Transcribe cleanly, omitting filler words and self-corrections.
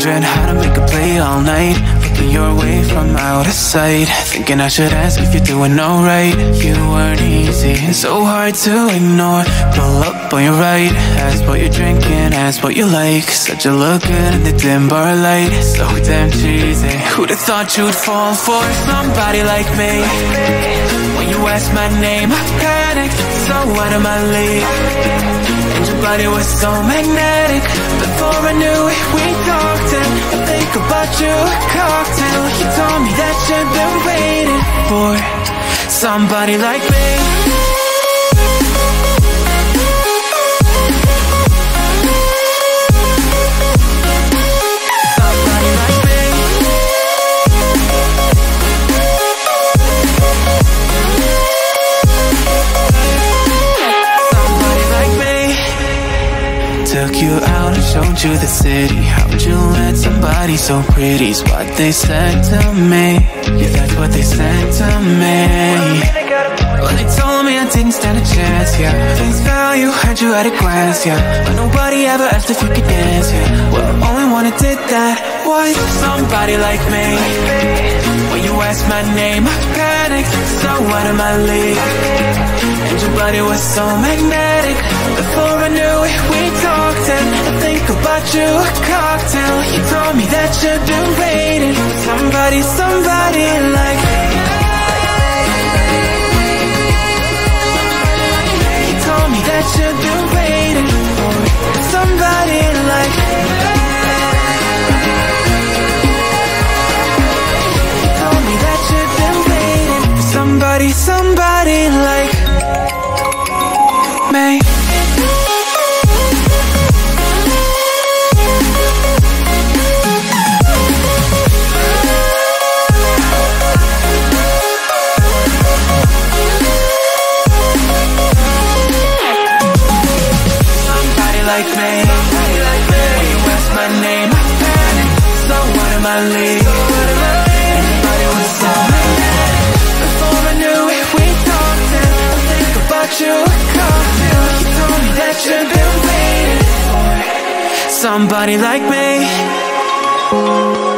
wondering how to make a play all night, looking your way from out of sight, thinking I should ask if you're doing alright. You weren't easy, so hard to ignore. Pull up on your right, ask what you're drinking, ask what you like. Said you look good in the dim bar light, so damn cheesy. Who'd have thought you'd fall for somebody like me? When you asked my name, I panicked, so out of my league. And your body was so magnetic. Before I knew it, we talked, and I think about you a cocktail. You told me that you've been waiting for somebody like me. Took you out and showed you the city. How'd you let somebody so pretty's what they said to me? Yeah, that's what they said to me. Well, they told me I didn't stand a chance, yeah. Face value, heard you at a glance, yeah. But nobody ever asked if you could dance, yeah. Well, the only one who did that was somebody like me. When you asked my name, I panicked, so out of my league. And your body was so magnetic. Before I knew it, we talked, and I think about you a cocktail. You told me that you've been waiting for somebody like me. You told me that you've been waiting for somebody like me. You told me that you've been waiting for somebody like me. Like me, when you asked my name, I panicked, so out of my league. Everybody was so magnetic. Before I knew it, we talked, and I think about you a cocktail. You told me that you've been waiting for somebody like me.